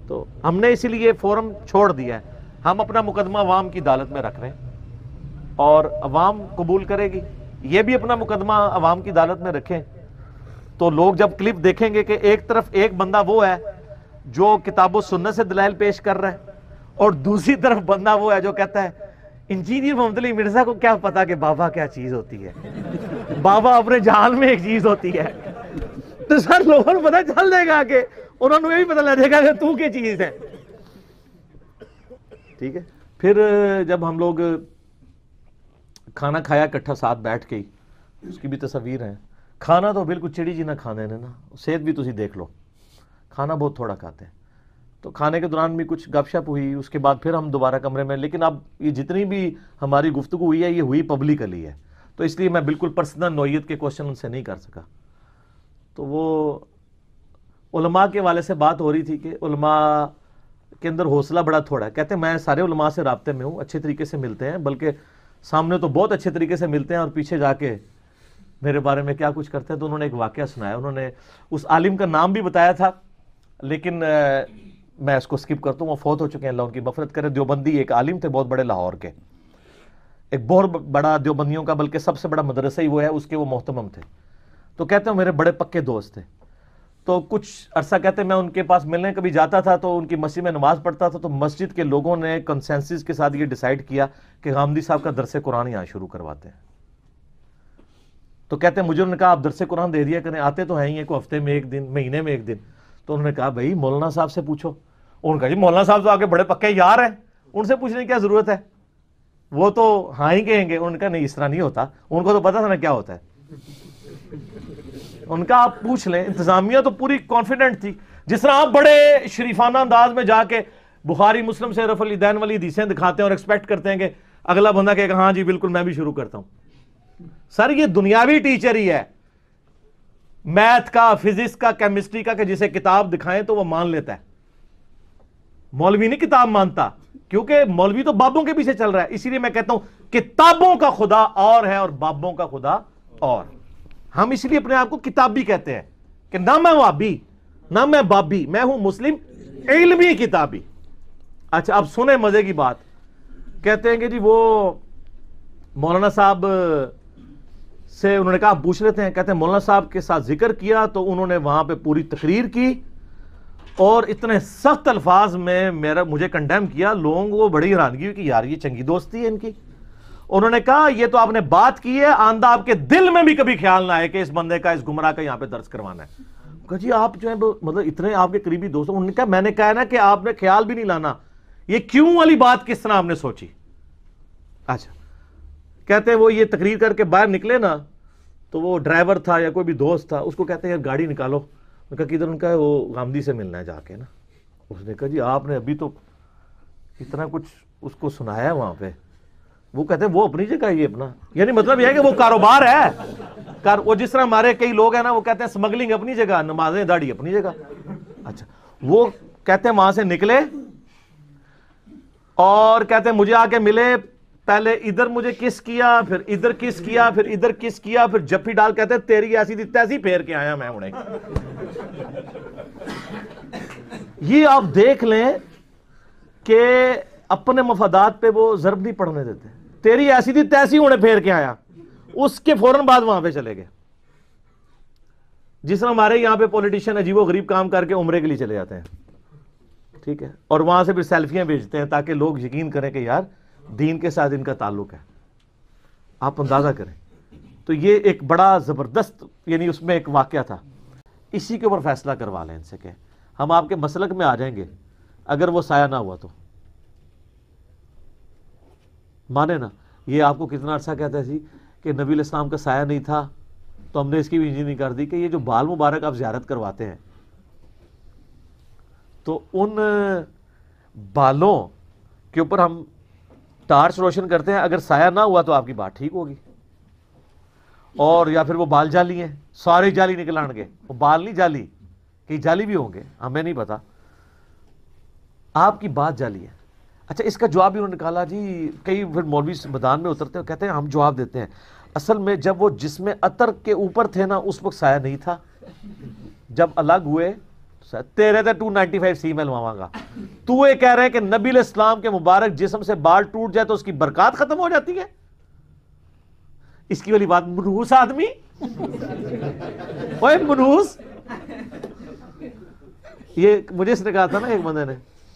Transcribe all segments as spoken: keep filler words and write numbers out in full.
تو ہم نے اسی لیے فورم چھوڑ دیا ہے. ہم اپنا مقدمہ عوام کی عدالت میں رکھ رہے ہیں اور عوام قبول کرے گی. یہ بھی اپنا مقدمہ عوام کی عدالت میں رکھیں تو لوگ جب کلپ دیکھیں گے کہ ایک طرف ایک بندہ وہ ہے جو کتاب و سنت سے دلائل پیش کر رہا ہے اور دوسری طرف بندہ وہ ہے جو کہتا ہے انجینئر محمد علی مرزا کو کیا پتا کہ بابا کیا چیز ہوتی ہے, بابا اپنے جہان میں ایک چیز ہوتی ہے. تو سر لوگوں کو پتا چل جائے گا کہ انہوں نے یہ بھی پتا لگ جائے گا کہ تو کیا چیز ہے. ٹھیک ہے. پھر جب ہم لوگ کھانا کھایا اکٹھا ساتھ بیٹھ کے ہی, اس کی بھی تصویر ہیں. کھانا تو بالکل چڑی جی نہ کھانے نے نا, صحت بھی تسی دیکھ لو, کھانا بہت تھوڑا کھاتے ہیں. تو کھانے کے دوران بھی کچھ گپ شپ ہوئی, اس کے بعد پھر ہم دوبارہ کمرے میں. لیکن اب یہ جتنی بھی ہماری گفتگو ہوئی ہے یہ ہوئی پبلکلی ہے, تو اس لیے میں بالکل پرسنل نوعیت کے کوشچن ان سے نہیں کر سکا. تو وہ علماء کے والے سے بات ہو رہی تھی کہ علماء کے اندر حوصلہ بڑا تھوڑا ہے. کہتے ہیں میں سارے علماء سے رابطے میں ہوں, اچھے طریقے سے ملتے ہیں, بلکہ سامنے تو بہت اچھے طریقے سے ملتے ہیں اور پیچھے جا کے میرے بارے میں کیا کچھ کرتے ہیں. تو انہوں نے ایک واقعہ سنایا, انہوں نے اس عالم کا نام بھی بتایا تھا لیکن میں اس کو سکپ کرتا ہوں, وہ فوت ہو چکے ہیں, اللہ ان کی مغفرت کرے. دیوبندی ایک عالم تھے بہت بڑے لاہور کے, ایک بہت بڑا دیوبندیوں کا بلکہ سب سے بڑا مدرسہ ہی وہ ہے, اس کے وہ محتمم تھے. تو کہتے ہیں میرے بڑے پکے دوست تھے. تو کچھ عرصہ کہتے ہیں میں ان کے پاس ملنے کبھی جاتا تھا تو ان کی مسجد میں نماز پڑھتا تھا, تو مسجد کے لوگوں نے کنسنسس کے ساتھ یہ ڈیسائیڈ کیا کہ غامدی صاحب کا درس قرآن یہاں شروع کرواتے ہیں. تو کہتے ہیں مجھے انہوں نے کہا آپ درس قرآن دے دیا کریں, آتے تو ہیں ہی کو ہفتے میں ایک دن, مہینے میں ایک دن. تو انہوں نے کہا بھائی مولانا صاحب سے پوچھو. انہوں نے کہا جی مولانا صاحب تو آگے بڑے پکے یار ہیں, ان سے پوچھنے کی کیا ضرورت ہے, وہ تو ہاں ہی کہیں گے. انہوں نے کہا نہیں اس طرح نہیں ہوتا, ان کو تو پتا تھا نا کیا ہوتا ہے. ان کا آپ پوچھ لیں, انتظامیہ تو پوری کانفیڈنٹ تھی. جس طرح آپ بڑے شریفانہ انداز میں جا کے بخاری مسلم سے رفع الیدین والی حدیثیں دکھاتے ہیں اور ایکسپیکٹ کرتے ہیں کہ اگلا بندہ کہے گا ہاں جی بالکل میں بھی شروع کرتا ہوں. سر یہ دنیاوی ٹیچر ہی ہے, میتھ کا, فزکس کا, کیمسٹری کا, کہ جسے کتاب دکھائیں تو وہ مان لیتا ہے. مولوی نہیں کتاب مانتا, کیونکہ مولوی تو بابوں کے پیچھے چل رہا ہے. اسی لیے میں کہتا ہوں کتابوں کا خدا اور ہے اور بابوں کا خدا اور. ہم اس لیے اپنے آپ کو کتابی کہتے ہیں کہ نہ میں وابی نہ میں بابی, میں ہوں مسلم علمی کتابی. اچھا اب سنیں مزے کی بات. کہتے ہیں کہ جی وہ مولانا صاحب سے انہوں نے کہا آپ پوچھ لیتے ہیں. کہتے ہیں مولانا صاحب کے ساتھ ذکر کیا تو انہوں نے وہاں پہ پوری تقریر کی اور اتنے سخت الفاظ میں میرا مجھے کنڈیم کیا. لوگوں کو بڑی حیرانگی ہوئی کہ یار یہ چنگی دوستی ہے ان کی. انہوں نے کہا یہ تو آپ نے بات کی ہے, آندہ آپ کے دل میں بھی کبھی خیال نہ آئے کہ اس بندے کا, اس گمراہ کا یہاں پہ درس کروانا ہے. کہا جی آپ جو ہے مطلب اتنے آپ کے قریبی دوست. انہوں نے کہا میں نے کہا نا کہ آپ نے خیال بھی نہیں لانا, یہ کیوں والی بات کس طرح آپ نے سوچی. اچھا کہتے ہیں وہ یہ تقریر کر کے باہر نکلے نا, تو وہ ڈرائیور تھا یا کوئی بھی دوست تھا, اس کو کہتے ہیں یار گاڑی نکالو. میں کہا کدھر؟ ان کا وہ غامدی سے ملنا ہے جا کے نا. اس نے کہا جی آپ نے ابھی تو اتنا کچھ اس کو سنایا ہے وہاں پہ. وہ کہتے ہیں وہ اپنی جگہ یہ اپنا, یعنی مطلب یہ ہے کہ وہ کاروبار ہے. وہ جس طرح ہمارے کئی لوگ ہیں نا وہ کہتے ہیں سمگلنگ اپنی جگہ, نمازیں داڑھی اپنی جگہ. اچھا وہ کہتے ہیں وہاں سے نکلے اور کہتے ہیں مجھے آ کے ملے, پہلے ادھر مجھے کس کیا, پھر ادھر کس کیا, پھر ادھر کس کیا, پھر جفی ڈال کہتے ہیں تیری ایسی تھی تیسی پھیر کے آیا میں انہیں. یہ آپ دیکھ لیں کہ اپنے مفادات پہ وہ ضرب نہیں پڑھنے دیتے. تیری ایسی تھی تیسی انہیں پھیر کے آیا, اس کے فوراً بعد وہاں پہ چلے گئے. جس طرح ہمارے یہاں پہ پولیٹیشین عجیب و غریب کام کر کے عمرے کے لیے چلے جاتے ہیں, ٹھیک ہے, اور وہاں سے پھر سیلفیاں بھیجتے ہیں تاکہ لوگ یقین کریں کہ یار دین کے ساتھ ان کا تعلق ہے. آپ اندازہ کریں. تو یہ ایک بڑا زبردست, یعنی اس میں ایک واقعہ تھا. اسی کے اوپر فیصلہ کروا لیں ان سے کہ ہم آپ کے مسلک میں آ جائیں گے اگر وہ سایہ نہ ہوا تو. مانے نا, یہ آپ کو کتنا عرصہ کہتا ہے جی کہ نبی علیہ السلام کا سایہ نہیں تھا, تو ہم نے اس کی بھی انجینئرنگ کر دی کہ یہ جو بال مبارک آپ زیارت کرواتے ہیں تو ان بالوں کے اوپر ہم ٹارچ روشن کرتے ہیں, اگر سایہ نہ ہوا تو آپ کی بات ٹھیک ہوگی. اور یا پھر وہ بال جالی ہیں, سارے جالی نکل آن گے, وہ بال نہیں جالی, کئی جالی بھی ہوں گے, ہمیں نہیں پتا, آپ کی بات جالی ہے. اچھا اس کا جواب بھی انہوں نے نکالا جی. کئی پھر مولوی میدان میں اترتے ہیں کہتے ہیں ہم جواب دیتے ہیں اصل میں جب وہ جسم عطر کے اوپر تھے نا اس وقت سایہ نہیں تھا, جب الگ ہوئے تیرے تے ٹو نائنٹی فائیو سی میں لواں گا. تو یہ کہہ رہے ہیں کہ نبی علیہ السلام کے مبارک جسم سے بال ٹوٹ جائے تو اس کی برکات ختم ہو جاتی ہے. اس کی والی بات منحوس آدمی اوے منحوس. یہ مجھے اس نے کہا تھا نا ایک بندے نے,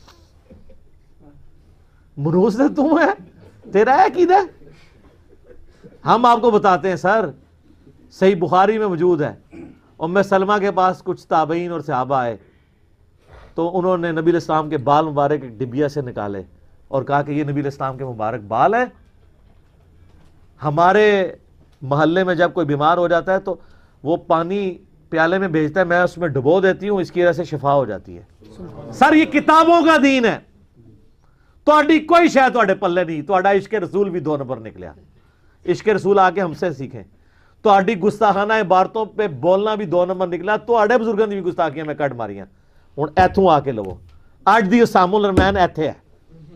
منحوس سے تم ہے, تیرا ہے عقیدہ. ہم آپ کو بتاتے ہیں سر, صحیح بخاری میں موجود ہے. ام سلمہ کے پاس کچھ تابعین اور صحابہ آئے تو انہوں نے نبی علیہ السلام کے بال مبارک ایک ڈبیا سے نکالے اور کہا کہ یہ نبی علیہ السلام کے مبارک بال ہیں. ہمارے محلے میں جب کوئی بیمار ہو جاتا ہے تو وہ پانی پیالے میں بھیجتا ہے, میں اس میں ڈبو دیتی ہوں, اس کی وجہ سے شفا ہو جاتی ہے. سر یہ کتابوں کا دین ہے, تہاڈی کوئی شاید تہاڈے پلے نہیں. تہاڈا عشق رسول بھی دو نمبر نکلیا. عشق رسول آ کے ہم سے سیکھیں. تہاڈی گستاخانہ عبارتوں پہ بولنا بھی دو نمبر نکلا. تہاڈے بزرگاں دی بھی گستاخیاں میں کٹ ماریاں. ہن ایتھوں آ کے لو, اج دی اسام الرحمن ایتھے ہے.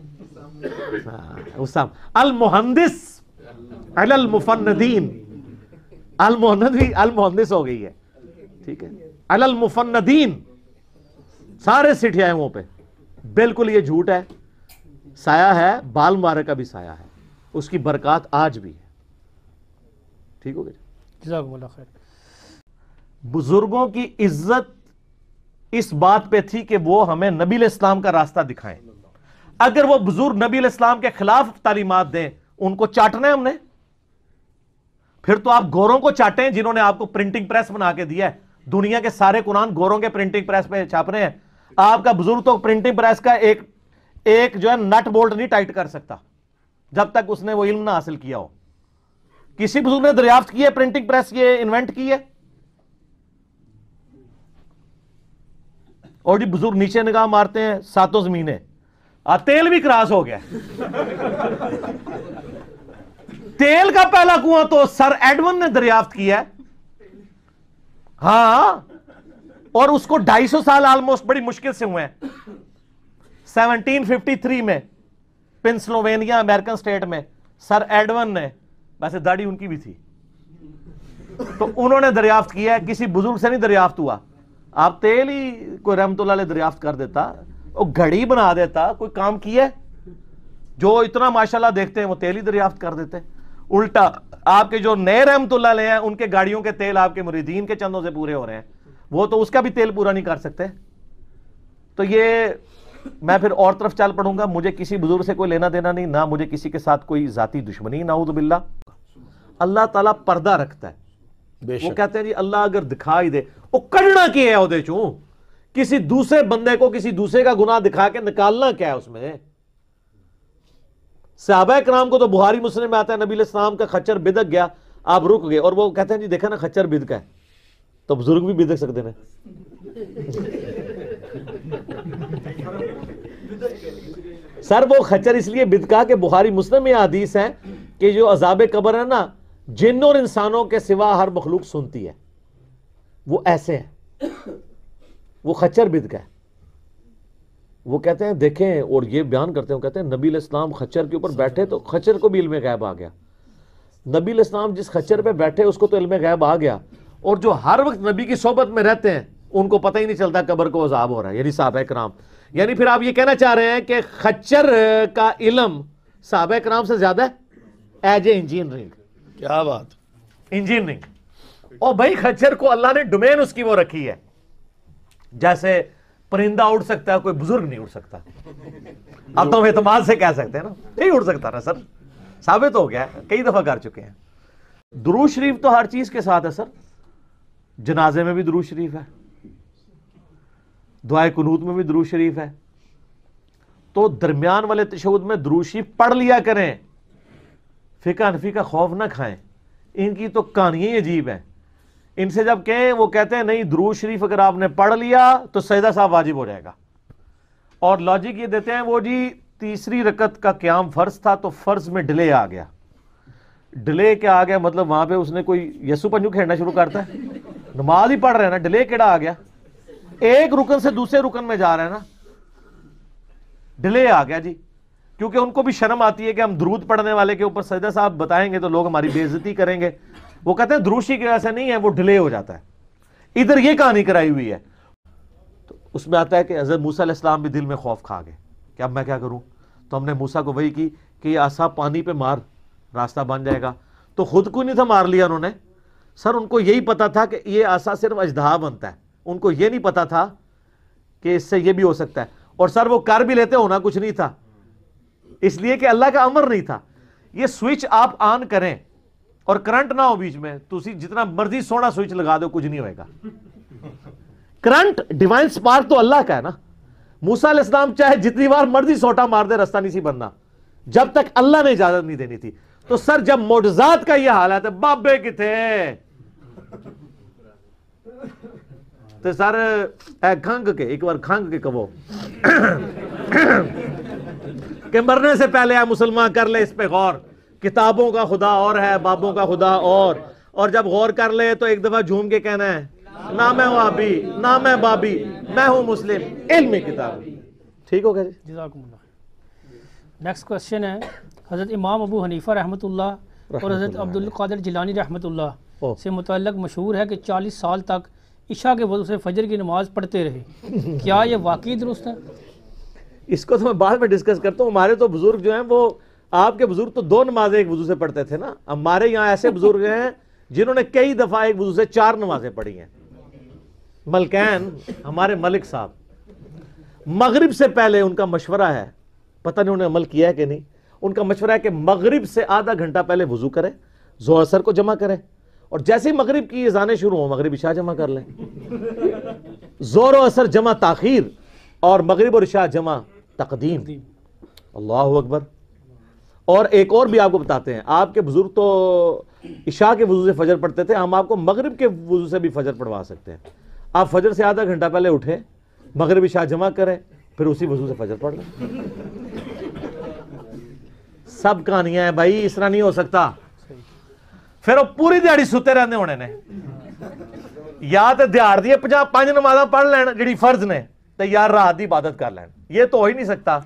اسام المہندس علی المفندین, المہند بھی المہندس ہو گئی ہے, ٹھیک ہے, علی المفندین, سارے سٹھ آئے وہاں پہ. بالکل یہ جھوٹ ہے. سایہ ہے, بال مبارک کا بھی سایہ ہے, اس کی برکات آج بھی ہے. ٹھیک ہو گیا, جزاکم اللہ خیر. بزرگوں کی عزت اس بات پہ تھی کہ وہ ہمیں نبی علیہ السلام کا راستہ دکھائیں. اگر وہ بزرگ نبی علیہ السلام کے خلاف تعلیمات دیں, ان کو چاٹنا ہے ہم نے, پھر تو آپ گوروں کو چاٹیں جنہوں نے آپ کو پرنٹنگ پریس بنا کے دیا ہے. دنیا کے سارے قرآن گوروں کے پرنٹنگ پریس پہ چھاپ رہے ہیں. آپ کا بزرگ تو پرنٹنگ پریس کا ایک ایک جو ہے نٹ بولٹ نہیں ٹائٹ کر سکتا جب تک اس نے وہ علم نہ حاصل کیا ہو. کسی بزرگ نے دریافت کی ہے پرنٹنگ پریس یہ انوینٹ کی ہے؟ اور جی بزرگ نیچے نگاہ مارتے ہیں, ساتوں زمینیں, تیل بھی کراس ہو گیا. تیل کا پہلا کنواں تو سر ایڈون نے دریافت کیا ہے. ہاں, اور اس کو ڈھائی سو سال آلموسٹ بڑی مشکل سے ہوئے ہیں. سیونٹین ففٹی تھری میں پنسلوینیا امریکن سٹیٹ میں سر ایڈون نے, ویسے داڑھی ان کی بھی تھی, تو انہوں نے دریافت کیا ہے. کسی بزرگ سے نہیں دریافت ہوا. آپ تیل ہی کوئی رحمت اللہ علیہ دریافت کر دیتا, وہ گھڑی بنا دیتا, کوئی کام کیا ہے. جو اتنا ماشاءاللہ دیکھتے ہیں وہ تیل ہی دریافت کر دیتے. الٹا آپ کے جو نئے رحمت اللہ علیہ ہیں ان کے گاڑیوں کے تیل آپ کے مریدین کے چندوں سے پورے ہو رہے ہیں, وہ تو اس کا بھی تیل پورا نہیں کر سکتے. تو یہ میں پھر اور طرف چل پڑوں گا. مجھے کسی بزرگ سے کوئی لینا دینا نہیں, نہ مجھے کسی کے ساتھ کوئی ذاتی دشمنی, نعوذ باللہ. اللہ تعالیٰ پردہ رکھتا ہے. وہ کہتے ہیں جی اللہ اگر دکھائی دے, وہ کرنا کیا ہے وہ چوں, کسی دوسرے بندے کو کسی دوسرے کا گناہ دکھا کے نکالنا کیا ہے اس میں. صحابہ کرام کو تو بخاری مسلم میں آتا ہے نبی علیہ السلام کا خچر بدک گیا, آپ رک گئے, اور وہ کہتے ہیں جی دیکھا نا خچر بدکا ہے, تو بزرگ بھی بدک سکتے ہیں. سر وہ خچر اس لیے بدکا کہ بخاری مسلم میں حدیث ہے کہ جو عذاب قبر ہے نا, جن اور انسانوں کے سوا ہر مخلوق سنتی ہے, وہ ایسے ہیں, وہ خچر بدکا ہے. وہ کہتے ہیں دیکھیں, اور یہ بیان کرتے ہیں, کہتے ہیں نبی علیہ السلام خچر کے اوپر بیٹھے تو خچر کو بھی علم غیب آ گیا. نبی علیہ السلام جس خچر پہ بیٹھے اس کو تو علم غیب آ گیا, اور جو ہر وقت نبی کی صحبت میں رہتے ہیں ان کو پتہ ہی نہیں چلتا قبر کو عذاب ہو رہا ہے, یعنی صحابہ کرام. یعنی پھر آپ یہ کہنا چاہ رہے ہیں کہ خچر کا علم صحابہ کرام سے زیادہ ہے ایج اے انجینئرنگ. کیا بات, انجینئرنگ. اور بھائی خچر کو اللہ نے ڈومین اس کی وہ رکھی ہے, جیسے پرندہ اڑ سکتا ہے, کوئی بزرگ نہیں اڑ سکتا. اب تو ہم اعتماد سے کہہ سکتے ہیں نا, نہیں اڑ سکتا نا سر, ثابت ہو گیا ہے, کئی دفعہ کر چکے ہیں. درود شریف تو ہر چیز کے ساتھ ہے سر. جنازے میں بھی درود شریف ہے, دعائے قنوت میں بھی درود شریف ہے. تو درمیان والے تشہد میں درود شریف پڑھ لیا کریں. فقہ حنفی کا خوف نہ کھائیں, ان کی تو کہانیاں ہی عجیب ہیں. ان سے جب کہیں وہ کہتے ہیں نہیں درود شریف اگر آپ نے پڑھ لیا تو سجدہ صاحب واجب ہو جائے گا. اور لاجک یہ دیتے ہیں وہ جی تیسری رکعت کا قیام فرض تھا تو فرض میں ڈیلے آ گیا. ڈیلے کیا آ گیا مطلب وہاں پہ اس نے کوئی یسو پنجو کھیلنا شروع کرتا ہے, نماز ہی پڑھ رہے ہیں نا, ڈیلے کیڑا آ گیا, ایک رکن سے دوسرے رکن میں جا رہے ہیں نا, ڈیلے آ گیا جی. کیونکہ ان کو بھی شرم آتی ہے کہ ہم درود پڑھنے والے کے اوپر سجدہ صاحب بتائیں گے تو لوگ ہماری بے عزتی کریں گے. وہ کہتے ہیں دروشی کی وجہ سے نہیں ہے, وہ ڈیلے ہو جاتا ہے. ادھر یہ کہانی کرائی ہوئی ہے. تو اس میں آتا ہے کہ حضرت موسیٰ علیہ السلام بھی دل میں خوف کھا گئے کہ اب میں کیا کروں. تو ہم نے موسیٰ کو وحی کی کہ یہ عصا پانی پہ مار, راستہ بن جائے گا. تو خود کو نہیں تھا مار لیا انہوں نے سر, ان کو یہی پتا تھا کہ یہ عصا صرف اژدہا بنتا ہے, ان کو یہ نہیں پتا تھا کہ اس سے یہ بھی ہو سکتا ہے. اور سر وہ کر بھی لیتے, ہونا کچھ نہیں تھا, اس لیے کہ اللہ کا امر نہیں تھا. یہ سوئچ آپ آن کریں اور کرنٹ نہ ہو بیچ میں, تو اسی جتنا مرضی سونا سوئچ لگا دو کچھ نہیں ہوئے گا. کرنٹ ڈیوائن سپارک تو اللہ کا ہے نا. موسیٰ علیہ السلام چاہے جتنی بار مرضی سوٹا مار دے رستہ نہیں سی بننا جب تک اللہ نے اجازت نہیں دینی تھی. تو سر جب معجزات کا یہ حالت ہے, بابے کتھے تو سر اے کھنگ کے ایک بار کھنگ کے کہو کہ مرنے سے پہلے اے مسلمان کر لے اس پہ غور, کتابوں کا خدا اور ہے, بابوں کا خدا اور. اور جب غور کر لے تو ایک دفعہ جھوم کے کہنا ہے نہ میں وہابی نہ میں بابی, میں ہوں مسلم, علم کتاب. ٹھیک ہو گیا جی, جزاکم اللہ خیر. نیکسٹ کوشچن ہے حضرت امام ابو حنیفہ رحمۃ اللہ اور حضرت عبد القادر جیلانی رحمۃ اللہ سے متعلق مشہور ہے کہ چالیس سال تک عشاء کے وضو سے فجر کی نماز پڑھتے رہے, کیا یہ واقعی درست ہے؟ اس کو تو میں بعد میں ڈسکس کرتا ہوں. ہمارے تو بزرگ جو ہیں وہ, آپ کے بزرگ تو دو نمازیں ایک وضو سے پڑھتے تھے نا, ہمارے یہاں ایسے بزرگ ہیں جنہوں نے کئی دفعہ ایک وضو سے چار نمازیں پڑھی ہیں. ملکین ہمارے ملک صاحب, مغرب سے پہلے ان کا مشورہ ہے, پتہ نہیں انہوں نے عمل کیا ہے کہ نہیں, ان کا مشورہ ہے کہ مغرب سے آدھا گھنٹہ پہلے وضو کریں, ظہر اثر کو جمع کریں, اور جیسے ہی مغرب کی اذانیں شروع ہوں مغرب عشاء جمع کر لیں. ظہر و اثر جمع تاخیر اور مغرب اور عشاء جمع تقدیم. اللہ اکبر. اور ایک اور بھی آپ کو بتاتے ہیں, آپ کے بزرگ تو عشاء کے وضو سے فجر پڑھتے تھے, ہم آپ کو مغرب کے وضو سے بھی فجر پڑھوا سکتے ہیں. آپ فجر سے آدھا گھنٹہ پہلے اٹھیں, مغرب عشاء جمع کریں, پھر اسی وضو سے فجر پڑھ لیں. سب کہانیاں ہیں بھائی, اس طرح نہیں ہو سکتا. پھر وہ پوری دیہڑی ستے رہنے ہونے نے, یا تو دیہڑ دی پنجا پانچ نمازاں پڑھ لین جڑی فرض نے, تو یار رات دی عبادت کر لین. یہ تو ہو ہی نہیں سکتا.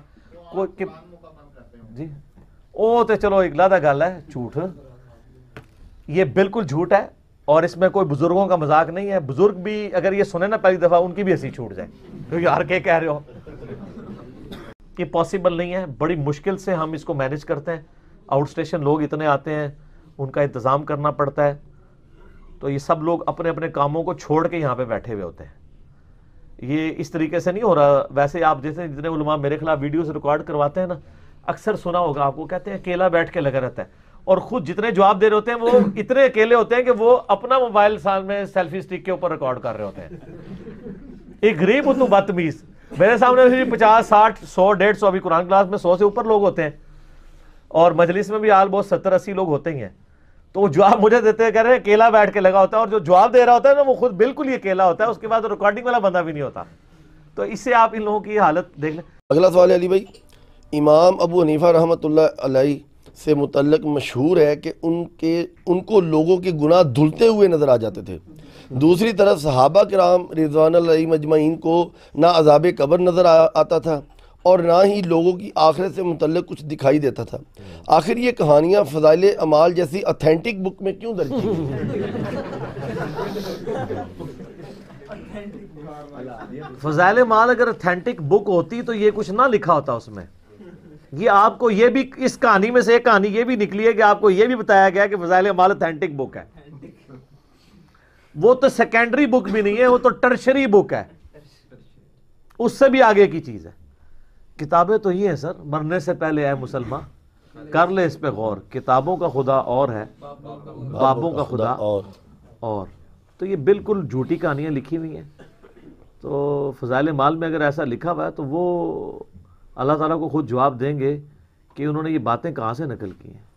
جی وہ تو چلو ایک لادا گل ہے, جھوٹ, یہ بالکل جھوٹ ہے. اور اس میں کوئی بزرگوں کا مذاق نہیں ہے. بزرگ بھی اگر یہ سنیں نا پہلی دفعہ, ان کی بھی ہنسی چھوٹ جائے, تو یار کیا کہہ رہے ہو. یہ پاسبل نہیں ہے, بڑی مشکل سے ہم اس کو مینج کرتے ہیں. آؤٹ اسٹیشن لوگ اتنے آتے ہیں, ان کا انتظام کرنا پڑتا ہے, تو یہ سب لوگ اپنے اپنے کاموں کو چھوڑ کے یہاں پہ بیٹھے ہوئے ہوتے ہیں. یہ اس طریقے سے نہیں ہو رہا. ویسے آپ جیسے جتنے علماء میرے خلاف ویڈیوز ریکارڈ کرواتے ہیں نا, اکثر سنا ہوگا آپ کو, کہتے ہیں اکیلا بیٹھ کے لگا رہتا ہے, اور خود جتنے جواب دے رہے ہوتے ہیں وہ اتنے اکیلے ہوتے ہیں کہ وہ اپنا موبائل سال میں سیلفی سٹک کے اوپر ریکارڈ کر رہے ہوتے ہیں. ایک غریب ہو تو بدتمیز. میرے سامنے پچاس ساٹھ سو ڈیڑھ سو, ابھی قرآن کلاس میں سو سے اوپر لوگ ہوتے ہیں, اور مجلس میں بھی آل بہت ستر اسی لوگ ہوتے ہی ہیں. تو وہ جواب مجھے دیتے ہیں, کہہ رہے ہیں اکیلا بیٹھ کے لگا ہوتا ہے, اور جو جواب دے رہا ہوتا ہے نا وہ خود بالکل ہی اکیلا ہوتا ہے, اس کے بعد ریکارڈنگ والا بندہ بھی نہیں ہوتا. تو اس سے آپ ان لوگوں کی حالت دیکھ لیں. اگلا سوال ہے علی بھائی, امام ابو حنیفہ رحمۃ اللہ علیہ سے متعلق مشہور ہے کہ ان کے ان کو لوگوں کے گناہ دھلتے ہوئے نظر آ جاتے تھے. دوسری طرف صحابہ کرام رضوان اللہ علیہم اجمعین کو نہ عذاب قبر نظر آتا تھا اور نہ ہی لوگوں کی آخرت سے متعلق کچھ دکھائی دیتا تھا. آخر یہ کہانیاں فضائل اعمال جیسی اتھینٹک بک میں کیوں درج کی گئی؟ فضائل مال اگر اتھینٹک بک ہوتی تو یہ کچھ نہ لکھا ہوتا اس میں. یہ آپ کو یہ بھی, اس کہانی میں سے ایک کہانی یہ بھی نکلی ہے کہ آپ کو یہ بھی بتایا گیا کہ فضائل مال اتھینٹک بک ہے. وہ تو سیکنڈری بک بھی نہیں ہے, وہ تو ٹرشری بک ہے, اس سے بھی آگے کی چیز ہے. کتابیں تو یہ ہیں سر, مرنے سے پہلے اے مسلمان کر لے اس پہ غور, کتابوں کا خدا اور ہے, بابوں کا خدا اور اور تو یہ بالکل جھوٹی کہانیاں لکھی ہوئی ہیں. تو فضائل مال میں اگر ایسا لکھا ہوا ہے تو وہ اللہ تعالیٰ کو خود جواب دیں گے کہ انہوں نے یہ باتیں کہاں سے نقل کی ہیں.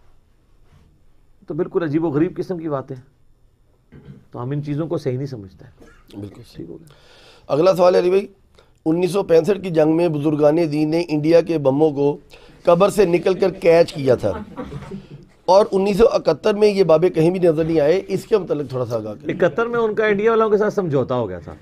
تو بالکل عجیب و غریب قسم کی باتیں, تو ہم ان چیزوں کو صحیح نہیں سمجھتے. بالکل ٹھیک ہو گیا. اگلا سوال ہے علی بھائی, انیس سو پینسٹھ کی جنگ میں بزرگان دین نے انڈیا کے بموں کو قبر سے نکل کر کیچ کیا تھا, اور انیس سو اکہتر میں یہ بابے کہیں بھی نظر نہیں آئے. اس کے متعلق تھوڑا سا آگاہ کریں. اکہتر میں ان کا انڈیا والوں کے ساتھ سمجھوتا ہو گیا تھا.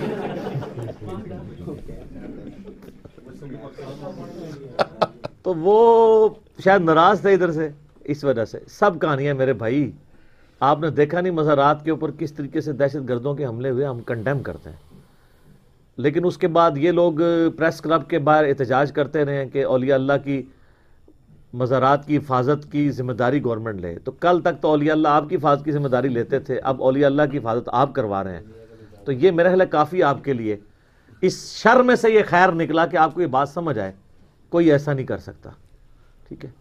تو وہ شاید ناراض تھے ادھر سے, اس وجہ سے. سب کہانیاں میرے بھائی, آپ نے دیکھا نہیں مزارات کے اوپر کس طریقے سے دہشت گردوں کے حملے ہوئے, ہم کنڈیم کرتے ہیں. لیکن اس کے بعد یہ لوگ پریس کلب کے باہر احتجاج کرتے رہے کہ اولیاء اللہ کی مزارات کی حفاظت کی ذمہ داری گورنمنٹ لے. تو کل تک تو اولیاء اللہ آپ کی حفاظت کی ذمہ داری لیتے تھے, اب اولیاء اللہ کی حفاظت آپ کروا رہے ہیں. تو یہ میرا خیال ہے کافی آپ کے لیے اس شر میں سے یہ خیر نکلا کہ آپ کو یہ بات سمجھ آئے کوئی ایسا نہیں کر سکتا. ٹھیک ہے,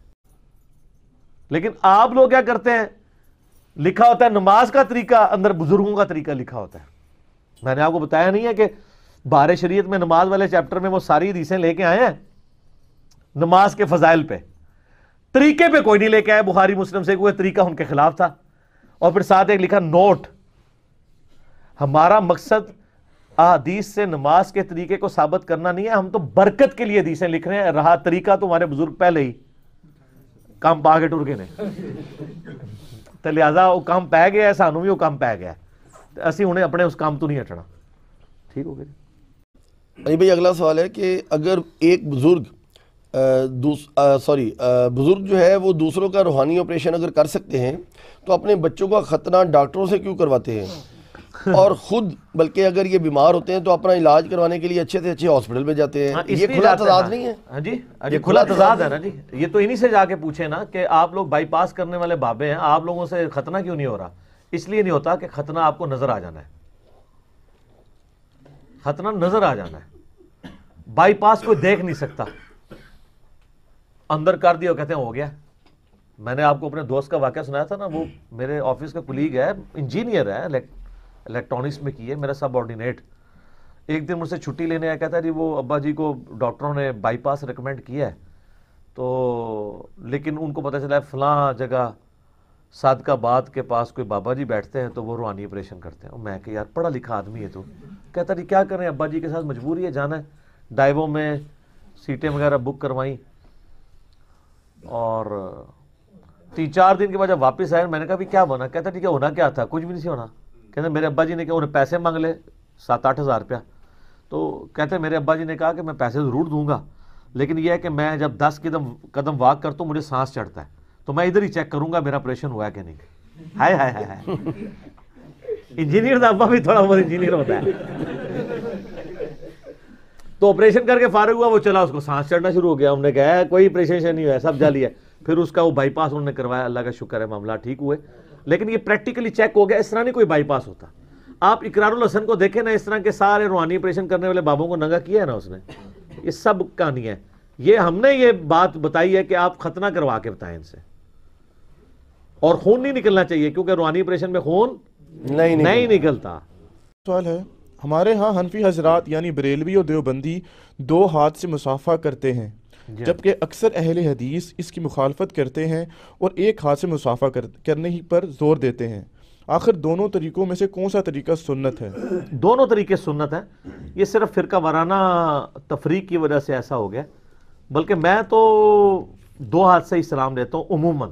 لیکن آپ لوگ کیا کرتے ہیں, لکھا ہوتا ہے نماز کا طریقہ, اندر بزرگوں کا طریقہ لکھا ہوتا ہے. میں نے آپ کو بتایا نہیں ہے کہ بار شریعت میں نماز والے چیپٹر میں وہ ساری حدیثیں لے کے آئے ہیں نماز کے فضائل پہ, طریقے پہ کوئی نہیں لے کے آئے بخاری مسلم سے, کوئی طریقہ ان کے خلاف تھا. اور پھر ساتھ ایک لکھا نوٹ, ہمارا مقصد احادیث سے نماز کے طریقے کو ثابت کرنا نہیں ہے, ہم تو برکت کے لیے حدیثیں لکھ رہے ہیں, رہا طریقہ تو ہمارے بزرگ پہلے ہی کام پا کے ٹر گئے نے. تو لہٰذا وہ کام پہ گیا ہے, سانو بھی وہ کام پہ گیا ہے, اسی انہیں اپنے اس کام تو نہیں ہٹنا. ٹھیک ہو گیا. نہیں بھائی, اگلا سوال ہے کہ اگر ایک بزرگ سوری بزرگ جو ہے وہ دوسروں کا روحانی آپریشن اگر کر سکتے ہیں تو اپنے بچوں کا ختنہ ڈاکٹروں سے کیوں کرواتے ہیں, اور خود بلکہ اگر یہ بیمار ہوتے ہیں تو اپنا علاج کروانے کے لیے اچھے سے اچھے ہاسپٹل میں جاتے ہیں. یہ کھلا تضاد نہیں ہے؟ ہاں جی, یہ کھلا تضاد ہے نا جی. یہ تو انہی سے جا کے پوچھے نا کہ آپ لوگ بائی پاس کرنے والے بابے ہیں, آپ لوگوں سے ختنہ کیوں نہیں ہو رہا؟ اس لیے نہیں ہوتا کہ ختنہ آپ کو نظر آ جانا ہے, ختنہ نظر آ جانا ہے, بائی پاس کوئی دیکھ نہیں سکتا, اندر کر دیا کہتے ہیں ہو گیا. میں نے آپ کو اپنے دوست کا واقعہ سنایا تھا نا, وہ میرے آفس کا کلیگ ہے, انجینئر ہے, الیکٹرانکس میں کی ہے, میرا سب آرڈینیٹ. ایک دن مجھ سے چھٹی لینے آیا, کہتا ہے جی وہ ابا جی کو ڈاکٹروں نے بائی پاس ریکمینڈ کیا ہے, تو لیکن ان کو پتہ چلا ہے فلاں جگہ صادق آباد کے پاس کوئی بابا جی بیٹھتے ہیں تو وہ روحانی آپریشن کرتے ہیں. میں کہ یار پڑھا لکھا آدمی ہے تو, کہتا جی کیا کریں ابا جی کے ساتھ مجبوری ہے, جانا ہے. ڈائیووں میں سیٹیں وغیرہ بک کروائیں, اور تین چار دن کے بعد جب واپس آئے میں نے کہا بھی کیا بنا؟ کہتا ٹھیک ہے ہونا کیا تھا, کچھ بھی نہیں سی ہونا. کہتے میرے ابا جی نے کہا, انہیں پیسے مانگ لے سات آٹھ ہزار روپیہ. تو کہتے میرے ابا جی نے کہا کہ میں پیسے ضرور دوں گا, لیکن یہ ہے کہ میں جب دس قدم قدم واک کرتا ہوں مجھے سانس چڑھتا ہے, تو میں ادھر ہی چیک کروں گا میرا آپریشن ہوا ہے کہ نہیں. ہائے ہائے ہائے ہائے, انجینئر کا ابا بھی تھوڑا بہت انجینئر ہوتا ہے. تو آپریشن کر کے فارغ ہوا, وہ چلا, اس کو سانس چڑھنا شروع ہو گیا. ہم نے کہا کوئی آپریشن نہیں ہوا, سب جعلی ہے. پھر اس کا وہ بائی پاس انہوں نے کروایا, اللہ کا شکر ہے معاملہ ٹھیک ہوئے. لیکن یہ پریکٹیکلی چیک ہو گیا, اس طرح نہیں کوئی بائی پاس ہوتا. آپ اقرار الحسن کو دیکھیں نا, اس طرح کے سارے روحانی آپریشن کرنے والے بابوں کو ننگا کیا ہے نا اس نے. یہ سب کہانی ہے. یہ ہم نے یہ بات بتائی ہے کہ آپ ختنہ کروا کے بتائیں ان سے, اور خون نہیں نکلنا چاہیے کیونکہ روحانی آپریشن میں خون نہیں نہیں نکلتا. سوال ہے, ہمارے ہاں حنفی حضرات یعنی بریلوی اور دیوبندی دو ہاتھ سے مصافحہ کرتے ہیں, جبکہ اکثر اہل حدیث اس کی مخالفت کرتے ہیں اور ایک ہاتھ سے مصافحہ کرنے ہی پر زور دیتے ہیں. آخر دونوں طریقوں میں سے کون سا طریقہ سنت ہے؟ دونوں طریقے سنت ہیں. یہ صرف فرقہ وارانہ تفریق کی وجہ سے ایسا ہو گیا, بلکہ میں تو دو ہاتھ سے ہی سلام لیتا ہوں عموماً.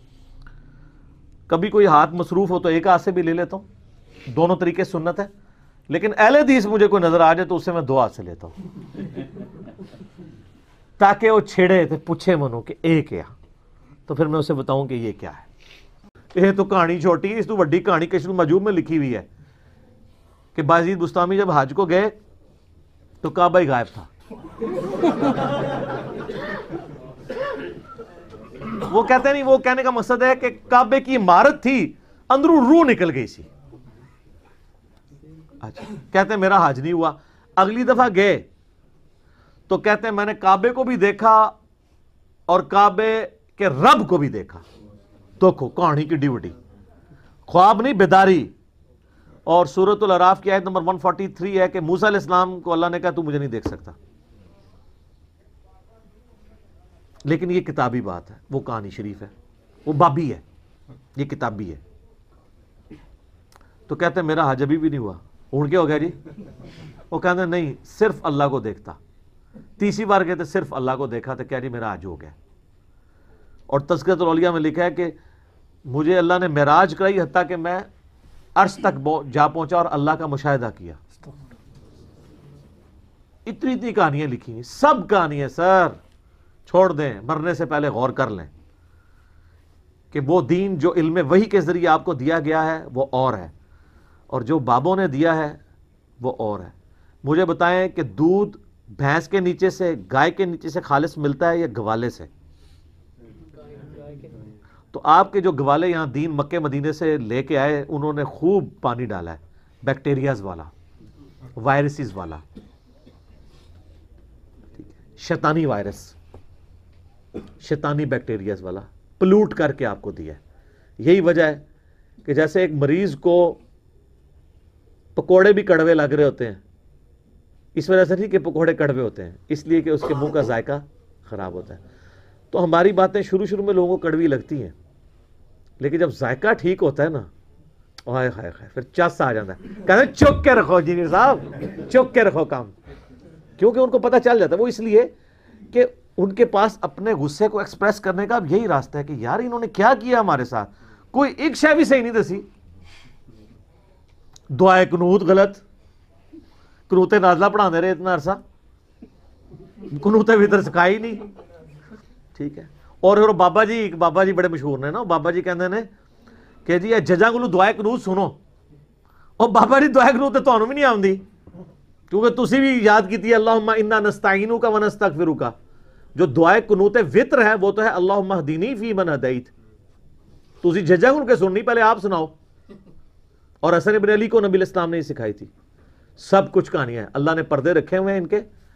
کبھی کوئی ہاتھ مصروف ہو تو ایک ہاتھ سے بھی لے لیتا ہوں. دونوں طریقے سنت ہیں, لیکن اہل حدیث مجھے کوئی نظر آ جائے تو اس سے میں دو ہاتھ سے لیتا ہوں, تاکہ وہ چھیڑے تو پوچھے منو کہ اے کیا, تو پھر میں اسے بتاؤں کہ یہ کیا ہے. یہ تو کہانی چھوٹی, اس تو بڑی کہانی کشف المجوب میں لکھی ہوئی ہے کہ بازید بستامی جب حج کو گئے تو کعبہ ہی غائب تھا. وہ کہتے نہیں, وہ کہنے کا مقصد ہے کہ کعبے کی عمارت تھی, اندروں روح نکل گئی سی. اچھا, کہتے ہیں میرا حج نہیں ہوا. اگلی دفعہ گئے تو کہتے ہیں میں نے کعبے کو بھی دیکھا اور کعبے کے رب کو بھی دیکھا. دیکھو کہانی کی ڈیوٹی, خواب نہیں بیداری. اور سورۃ الاعراف کی آیت نمبر ایک سو تینتالیس ہے کہ موسیٰ علیہ السلام کو اللہ نے کہا تو مجھے نہیں دیکھ سکتا. لیکن یہ کتابی بات ہے, وہ کہانی شریف ہے, وہ بابی ہے, یہ کتابی ہے. تو کہتے ہیں میرا حج ابھی بھی نہیں ہوا. ہوں کیا ہو گیا جی؟ وہ کہتے ہیں نہیں, صرف اللہ کو دیکھتا. تیسری بار کہتے صرف اللہ کو دیکھا تو کیا جی میرا حج ہو گیا. اور تذکرۃ الاولیاء میں لکھا ہے کہ مجھے اللہ نے معراج کرائی حتیٰ کہ میں عرش تک جا پہنچا اور اللہ کا مشاہدہ کیا. اتنی اتنی کہانیاں لکھی ہیں, سب کہانیاں سر چھوڑ دیں, مرنے سے پہلے غور کر لیں کہ وہ دین جو علم وحی کے ذریعے آپ کو دیا گیا ہے وہ اور ہے, اور جو بابوں نے دیا ہے وہ اور ہے. مجھے بتائیں کہ دودھ بھینس کے نیچے سے گائے کے نیچے سے خالص ملتا ہے یا گوالے سے؟ تو آپ کے جو گوالے یہاں دین مکے مدینے سے لے کے آئے انہوں نے خوب پانی ڈالا ہے بیکٹیریاز والا وائرسز والا شیطانی وائرس شیطانی بیکٹیریاز والا پلوٹ کر کے آپ کو دیا ہے۔ یہی وجہ ہے کہ جیسے ایک مریض کو پکوڑے بھی کڑوے لگ رہے ہوتے ہیں اس وجہ سے نہیں کہ پکوڑے کڑوے ہوتے ہیں، اس لیے کہ اس کے منہ کا ذائقہ خراب ہوتا ہے۔ تو ہماری باتیں شروع شروع میں لوگوں کو کڑوی لگتی ہیں لیکن جب ذائقہ ٹھیک ہوتا ہے نا اوائے خائے خائے پھر چس آ جاتا ہے، کہتے ہیں چک کے رکھو انجینئر صاحب چک کے رکھو کام، کیونکہ ان کو پتہ چل جاتا ہے۔ وہ اس لیے کہ ان کے پاس اپنے غصے کو ایکسپریس کرنے کا اب یہی راستہ ہے کہ یار انہوں نے کیا کیا ہمارے ساتھ، کوئی ایک شے بھی صحیح نہیں دسی، دعائے قنوت غلط، قنوت نازلہ پڑھا دے رہے اتنا عرصہ، قنوت وتر سکھائی نہیں، ٹھیک ہے۔ اور اور بابا جی بابا جی بڑے مشہور نے نا، بابا جی کہندے نے کہ جی ججاں کولوں دعائے قنوت سنو، اور بابا جی دعائے قنوت تے تانوں بھی نہیں آندی کیونکہ تسی بھی یاد کیتی ہے اللہم انا نستعینک و نستغفرک، جو دعائے قنوت وتر ہے وہ تو ہے اللہم اہدنی فی من ہدیت، تسی ججاں کول کے سننی پہلے آپ سناؤ۔ اور حسن ابن علی کو نبی الاسلام نے ہی سکھائی تھی۔ سب کچھ کہانیاں ہیں، اللہ نے پردے رکھے ہوئے ہیں ان کے،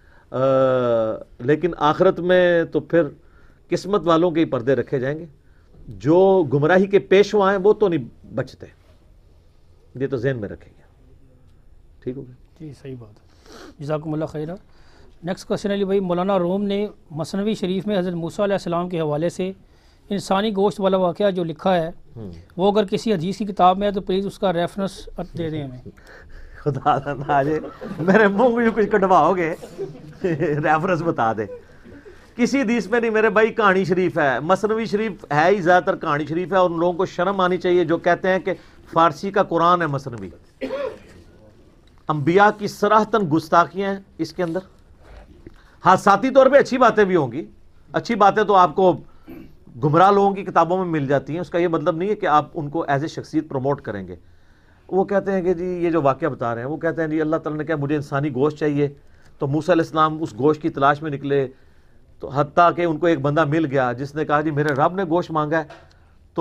لیکن آخرت میں تو پھر قسمت والوں کے ہی پردے رکھے جائیں گے، جو گمراہی کے پیشوا ہیں وہ تو نہیں بچتے، یہ تو ذہن میں رکھیں گے۔ ٹھیک ہو گیا جی، صحیح بات ہے، جزاکم اللہ خیرہ۔ نیکسٹ کوشچن علی بھائی، مولانا روم نے مثنوی شریف میں حضرت موسیٰ علیہ السلام کے حوالے سے انسانی گوشت والا واقعہ جو لکھا ہے وہ اگر کسی حدیث کی کتاب میں ہے تو پلیز اس کا ریفرنس دے دیں ہمیں۔ خدا آج میرے منہ میں کچھ کٹواؤ گے ریفرنس بتا دے، کسی حدیث میں نہیں میرے بھائی، کہانی شریف ہے، مثنوی شریف ہے ہی زیادہ تر کہانی شریف ہے، اور ان لوگوں کو شرم آنی چاہیے جو کہتے ہیں کہ فارسی کا قرآن ہے مثنوی۔ انبیاء کی صراحتاً گستاخیاں ہیں اس کے اندر، ہاں ذاتی طور پہ اچھی باتیں بھی ہوں گی، اچھی باتیں تو آپ کو گمراہ لوگوں کی کتابوں میں مل جاتی ہیں، اس کا یہ مطلب نہیں ہے کہ آپ ان کو ایز اے شخصیت پروموٹ کریں گے۔ وہ کہتے ہیں کہ جی یہ جو واقعہ بتا رہے ہیں، وہ کہتے ہیں جی اللہ تعالیٰ نے کہا مجھے انسانی گوشت چاہیے، تو موسیٰ علیہ السلام اس گوشت کی تلاش میں نکلے، تو حتیٰ کہ ان کو ایک بندہ مل گیا جس نے کہا جی میرے رب نے گوشت مانگا ہے، تو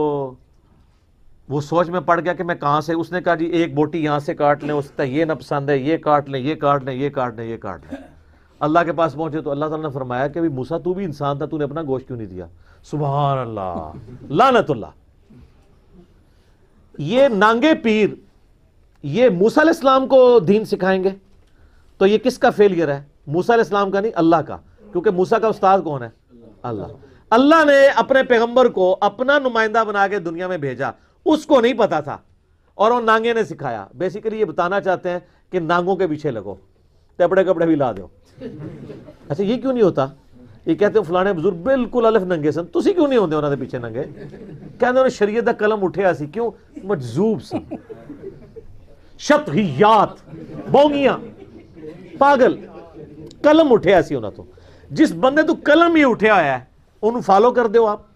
وہ سوچ میں پڑ گیا کہ میں کہاں سے، اس نے کہا جی ایک بوٹی یہاں سے کاٹ لیں، اس کا یہ نہ پسند ہے، یہ کاٹ لیں، یہ کاٹ لیں، یہ کاٹ لیں، یہ کاٹ لیں۔ اللہ کے پاس پہنچے تو اللہ تعالیٰ نے فرمایا کہ بھی موسیٰ تو بھی انسان تھا، تو نے اپنا گوشت کیوں نہیں دیا؟ سبحان اللہ، لعنت اللہ۔ یہ نانگے پیر یہ موسیٰ علیہ السلام کو دین سکھائیں گے تو یہ کس کا فیلئر ہے؟ موسیٰ علیہ السلام کا نہیں، اللہ کا، کیونکہ موسیٰ کا استاد کون ہے؟ اللہ۔ اللہ نے اپنے پیغمبر کو اپنا نمائندہ بنا کے دنیا میں بھیجا، اس کو نہیں پتا تھا اور وہ نانگے نے سکھایا۔ بیسیکلی یہ بتانا چاہتے ہیں کہ نانگوں کے پیچھے لگو، کپڑے کپڑے بھی لا دو۔ اچھا یہ کیوں نہیں ہوتا؟ یہ کہتے ہیں فلانے بزرگ بالکل الف ننگے سن، تسی کیوں نہیں ہوندے انہاں دے پیچھے ننگے؟ کہتے انہوں شریعت دا قلم اٹھیا سی، کیوں؟ مجذوب سن، شطحیات، بونگیاں، پاگل، قلم اٹھیا سی انہاں تو۔ جس بندے تو قلم ہی اٹھیا ہوا ہے انہوں فالو کر دیو آپ۔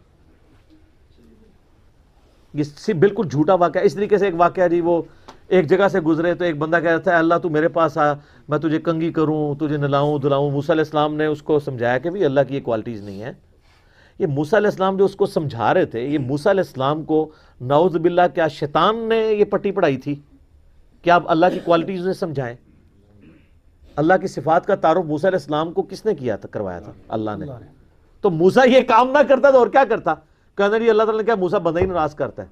یہ بالکل جھوٹا واقعہ۔ اس طریقے سے ایک واقعہ جی، وہ ایک جگہ سے گزرے تو ایک بندہ کہہ رہا تھا اللہ تو میرے پاس آ، میں تجھے کنگھی کروں، تجھے نلاؤں دلاؤں۔ موسیٰ علیہ السلام نے اس کو سمجھایا کہ بھی اللہ کی یہ کوالٹیز نہیں ہے۔ یہ موسیٰ علیہ السلام جو اس کو سمجھا رہے تھے، یہ موسیٰ علیہ السلام کو نعوذ باللہ کیا شیطان نے یہ پٹی پڑھائی تھی کہ آپ اللہ کی کوالٹیز انہیں سمجھائیں؟ اللہ کی صفات کا تعارف موسیٰ علیہ السلام کو کس نے کیا تھا، کروایا تھا؟ اللہ نے۔ تو موسیٰ یہ کام نہ کرتا تو اور کیا کرتا؟ کہنا جی اللہ تعالیٰ نے کہا موسیٰ بندہ ہی ناراض کرتا ہے،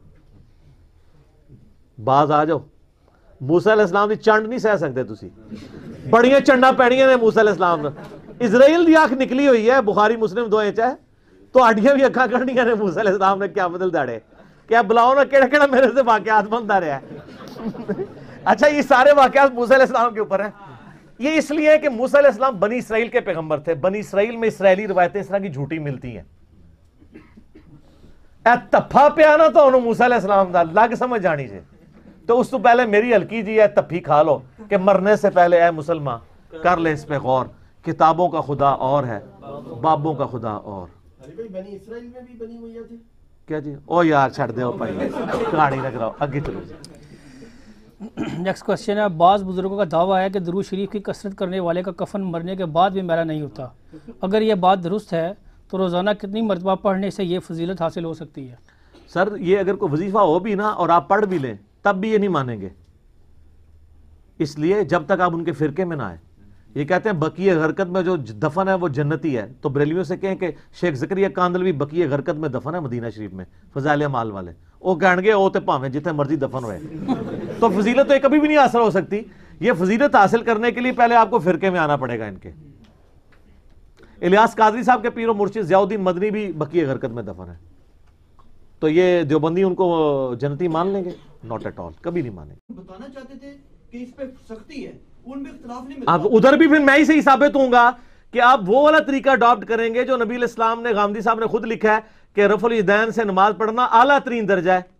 باز آ جاؤ۔ موسیٰ علیہ السلام دی چنڈ نہیں سہ سکتے تسی، بڑیاں چنڈا پینیاں نے موسیٰ علیہ السلام نے۔ اسرائیل دی آنکھ نکلی ہوئی ہے، بخاری مسلم دوئے چاہے تو آڈیاں بھی اکھاں کرنیاں نے موسیٰ علیہ السلام نے کیا بدل داڑے کہ اب بلاؤ نا کیڑا کیڑا میرے سے واقعات بنتا رہا ہے۔ اچھا یہ سارے واقعات موسیٰ علیہ السلام کے اوپر ہیں۔ یہ اس لیے کہ موسیٰ علیہ السلام بنی اسرائیل کے پیغمبر تھے، بنی اسرائیل میں اسرائیلی روایتیں اس طرح کی جھوٹی ملتی ہیں۔ اے تپھا پہ آنا تو انہوں موسیٰ علیہ السلام دا لگ سمجھ جانی سے، تو اس تو پہلے میری ہلکی جی ہے تپھی کھا لو کہ مرنے سے پہلے اے مسلمان کر لے اس پہ غور، کتابوں کا خدا اور ہے، بابوں کا خدا اور۔ بنی اسرائیل میں بھی بنی ہوئی تھی کیا جی؟ او یار چھڑ دے ہو پائی، کہانی نہ کراؤ، اگے چلو جی۔ نیکسٹ کوشچن ہے، بعض بزرگوں کا دعویٰ ہے کہ درود شریف کی کثرت کرنے والے کا کفن مرنے کے بعد بھی میلا نہیں ہوتا، اگر یہ بات درست ہے تو روزانہ کتنی مرتبہ پڑھنے سے یہ فضیلت حاصل ہو سکتی ہے؟ سر یہ اگر کوئی وظیفہ ہو بھی نا اور آپ پڑھ بھی لیں تب بھی یہ نہیں مانیں گے، اس لیے جب تک آپ ان کے فرقے میں نہ آئے. یہ کہتے ہیں بقیہ غرقت میں جو دفن ہے وہ جنتی ہے، تو بریلویوں سے کہیں کہ شیخ زکریا کاندلوی بقیہ غرقت میں دفن ہے مدینہ شریف میں، فضائل اعمال والے، وہ کہیں گے وہ تے پاویں جتنے مرضی دفن ہوئے. تو فضیلت تو یہ کبھی بھی نہیں حاصل ہو سکتی. یہ فضیلت حاصل کرنے کے لیے پہلے آپ کو فرقے میں آنا پڑے گا ان کے. الیاس قادری صاحب کے پیر و مرشد ضیاء الدین مدنی بھی بقیہ غرقت میں دفن ہے، تو یہ دیوبندی ان کو جنتی مان لیں گے؟ ناٹ ایٹ آل، کبھی نہیں مانیں گے. بتانا چاہتے تھے کہ اس پہ سختی ہے، ان میں اختلاف نہیں آپ ادھر بھی پھر میں ہی صحیح ثابت ہوں گا کہ آپ وہ والا طریقہ اڈاپٹ کریں گے جو نبی علیہ السلام نے، غامدی صاحب نے خود لکھا ہے کہ رفع الیدین سے نماز پڑھنا اعلیٰ ترین درجہ ہے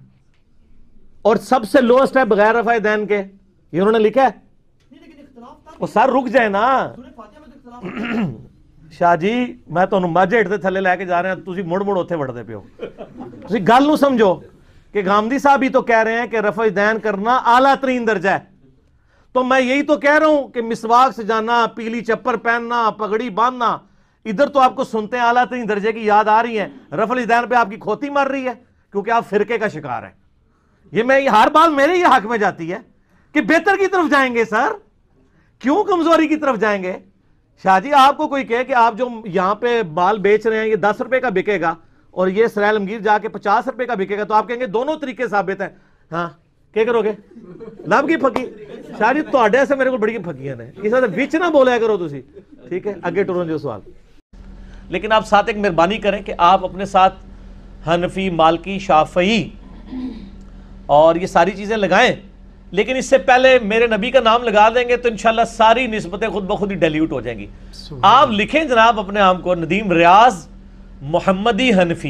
اور سب سے لوسٹ ہے بغیر رفع ایدین کے. یہ انہوں نے لکھا ہے. لیکن اختلاف وہ سر رک جائے نا سورہ فاتحہ میں تو اختلاف شاہ جی، میں تمہیں مجھے دے تھلے لے کے جا رہے ہیں، تسی مڑ مڑ اتنے وڑتے پیو. تسی گل نو سمجھو کہ غامدی صاحب ہی تو کہہ رہے ہیں کہ رفع ایدین کرنا اعلیٰ ترین درجہ ہے، تو میں یہی تو کہہ رہا ہوں کہ مسواک سے جانا، پیلی چپر پہننا، پگڑی باندھنا، ادھر تو آپ کو سنتے ہیں اعلیٰ ترین درجے کی یاد آ رہی ہے، رفع الیدین پہ آپ کی کھوتی مر رہی ہے کیونکہ آپ فرقے کا شکار ہیں. یہ میں ہر بات میرے ہی حق میں جاتی ہے کہ بہتر کی طرف جائیں گے. سر کیوں کمزوری کی طرف جائیں گے؟ شاہ جی آپ کو کوئی کہے کہ آپ جو یہاں پہ مال بیچ رہے ہیں یہ دس روپے کا بکے گا اور یہ سرائے عالمگیر جا کے پچاس روپے کا بکے گا، تو آپ کہیں گے دونوں طریقے ثابت ہیں. ہاں کیا کرو گے؟ لب کی پھکی. شاہ جی تواڈے سے میرے کو بڑی پھکیاں نے، اس وجہ وچ نہ بولیا کرو تسی. ٹھیک ہے اگے ٹرو جو سوال. لیکن آپ ساتھ ایک مہربانی کریں کہ آپ اپنے ساتھ حنفی، مالکی، شافعی اور یہ ساری چیزیں لگائیں، لیکن اس سے پہلے میرے نبی کا نام لگا دیں گے تو انشاءاللہ ساری نسبتیں خود بخود ہی ڈیلیوٹ ہو جائیں گی. آپ لکھیں جناب اپنے نام کو ندیم ریاض محمدی حنفی،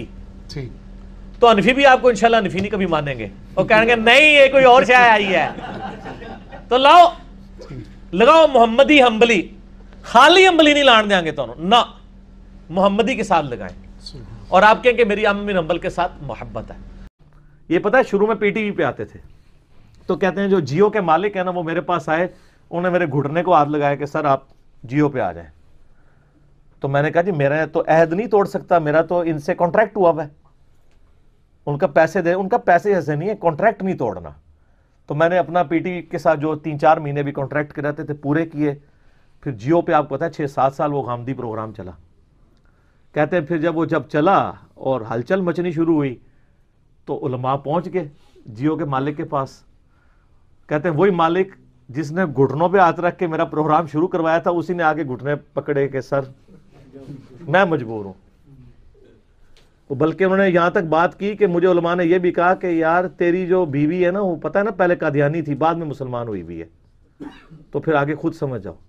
تو حنفی بھی آپ کو انشاءاللہ حنفی نہیں کبھی مانیں گے، وہ کہیں گے نہیں یہ کوئی اور شے آئی ہے. تو لاؤ لگاؤ محمدی حنبلی، خالی حنبلی نہیں لان دیں گے تو نہ، محمدی کے ساتھ لگائیں اور آپ کہیں کہ میری احمد بن حنبل کے ساتھ محبت ہے. یہ پتہ ہے شروع میں پی ٹی وی پہ آتے تھے تو کہتے ہیں جو جیو کے مالک ہیں نا وہ میرے پاس آئے، انہوں نے میرے گھٹنے کو ہاتھ لگایا کہ سر آپ جیو پہ آ جائیں. تو میں نے کہا جی میرا تو عہد نہیں توڑ سکتا، میرا تو ان سے کانٹریکٹ ہوا ہے، ان کا پیسے دے، ان کا پیسے ایسے نہیں ہے، کانٹریکٹ نہیں توڑنا. تو میں نے اپنا پی ٹی وی کے ساتھ جو تین چار مہینے بھی کانٹریکٹ کے رہتے تھے پورے کیے. پھر جیو پہ آپ کو پتا ہے چھ سات سال وہ غامدی پروگرام چلا. کہتے ہیں پھر جب وہ جب چلا اور ہلچل مچنی شروع ہوئی تو علماء پہنچ گئے جیو کے مالک کے پاس. کہتے ہیں وہی مالک جس نے گھٹنوں پہ ہاتھ رکھ کے میرا پروگرام شروع کروایا تھا اسی نے آگے گھٹنے پکڑے کہ سر میں مجبور ہوں. بلکہ انہوں نے یہاں تک بات کی کہ مجھے علماء نے یہ بھی کہا کہ یار تیری جو بیوی ہے نا وہ پتہ ہے نا پہلے قادیانی تھی بعد میں مسلمان ہوئی بھی ہے، تو پھر آگے خود سمجھ جاؤ.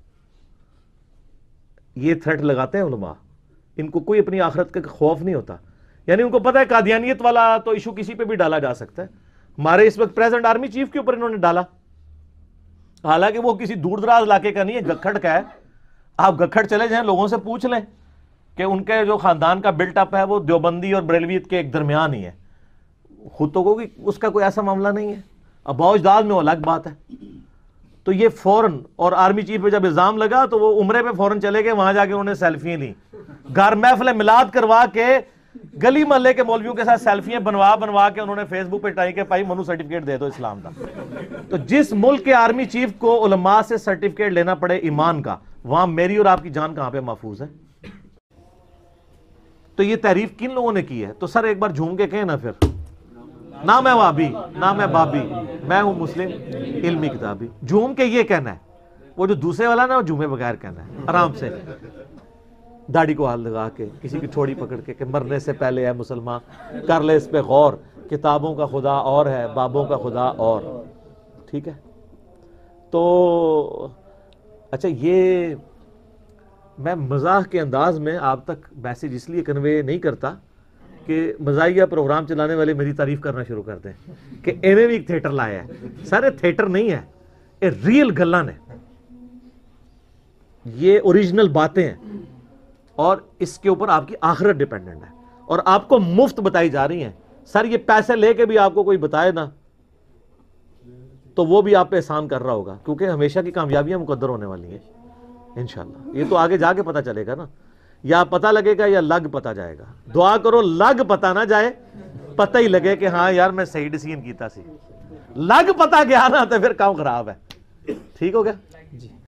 یہ تھریٹ لگاتے ہیں علماء، ان کو کوئی اپنی آخرت کا خوف نہیں ہوتا. یعنی ان کو پتہ ہے قادیانیت والا تو ایشو کسی پہ بھی ڈالا جا سکتا ہے. ہمارے اس وقت پریزنٹ آرمی چیف کے اوپر انہوں نے ڈالا، حالانکہ وہ کسی دور دراز علاقے کا نہیں ہے، گکھڑ کا ہے. آپ گکھڑ چلے جائیں لوگوں سے پوچھ لیں کہ ان کے جو خاندان کا بلٹ اپ ہے وہ دیوبندی اور بریلویت کے ایک درمیان ہی ہے. خود تو کوئی اس کا کوئی ایسا معاملہ نہیں ہے، اباؤ اجداد میں وہ الگ بات ہے. تو یہ فوراً، اور آرمی چیف پہ جب الزام لگا تو وہ عمرے پہ فوراً چلے گئے، وہاں جا کے انہوں نے سیلفیاں لیں، گھر محفل میلاد کروا کے گلی محلے کے مولویوں کے ساتھ سیلفیاں بنوا بنوا کے انہوں نے فیس بک پہ ٹائی کے پائی منو سرٹیفکیٹ دے دو اسلام کا. تو جس ملک کے آرمی چیف کو علماء سے سرٹیفکیٹ لینا پڑے ایمان کا، وہاں میری اور آپ کی جان کہاں پہ محفوظ ہے؟ تو یہ تعریف کن لوگوں نے کی ہے؟ تو سر ایک بار جھوم کے کہیں نا پھر، نہ میں وابی نہ میں بابی، میں ہوں مسلم علمی کتابی. جھوم کے یہ کہنا ہے، وہ جو دوسرے والا نا وہ جھومے بغیر کہنا ہے آرام سے، داڑھی کو ہاتھ لگا کے کسی کی تھوڑی پکڑ کے کہ مرنے سے پہلے ہے مسلمان کر لے اس پہ غور، کتابوں کا خدا اور ہے بابوں کا خدا اور. ٹھیک ہے. تو اچھا یہ میں مزاح کے انداز میں آپ تک میسج اس لیے کنوے نہیں کرتا کہ مزاحیہ پروگرام چلانے والے میری تعریف کرنا شروع کر دیں کہ انہیں بھی ایک تھیٹر لایا ہے. سارے تھیٹر نہیں ہے، یہ ریئل گلاں نے، یہ اوریجنل باتیں ہیں اور اس کے اوپر آپ کی آخرت ڈیپینڈنٹ ہے اور آپ کو مفت بتائی جا رہی ہیں. سر یہ پیسے لے کے بھی آپ کو کوئی بتائے نا تو وہ بھی آپ پہ احسان کر رہا ہوگا، کیونکہ ہمیشہ کی کامیابیاں مقدر ہونے والی ہیں انشاءاللہ. یہ تو آگے جا کے پتہ چلے گا نا، یا پتہ لگے گا یا لگ پتہ جائے گا. دعا کرو لگ پتہ نہ جائے، پتہ ہی لگے کہ ہاں یار میں صحیح ڈیسیژن کیتا سی. لگ پتہ گیا نا تو پھر کام خراب ہے. ٹھیک ہو گیا؟ جی